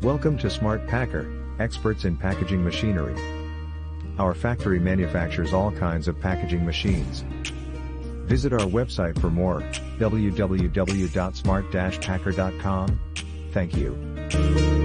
Welcome to Smart Packer, experts in packaging machinery. Our factory manufactures all kinds of packaging machines. Visit our website for more, www.smart-packer.com. Thank you.